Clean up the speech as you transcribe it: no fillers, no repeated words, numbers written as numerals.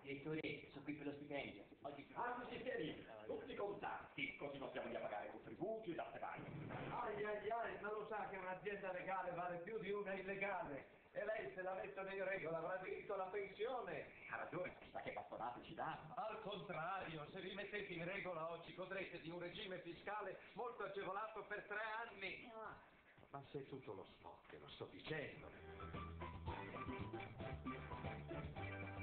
direttore, sono qui per lo stipendio. Oggi... Ah, sì, signori, tutti contatti, così non siamo lì a pagare contributi e tasse varie. Ai ai ai, ma lo sa che un'azienda legale vale più di una illegale. E lei se la mettono in regola avrà diritto alla pensione. Ha ragione, chissà che bastonate ci danno. Al contrario, se vi mettete in regola oggi godrete di un regime fiscale molto agevolato per 3 anni. Ma se è tutto lo spot, che lo sto dicendo.